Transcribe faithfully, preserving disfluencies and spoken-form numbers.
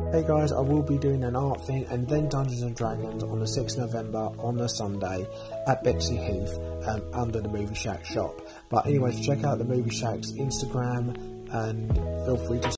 Hey guys, I will be doing an art thing and then Dungeons and Dragons on the sixth of November on a Sunday at Bexleyheath um, under the Movie Shack shop. But anyways, check out the Movie Shack's Instagram and feel free to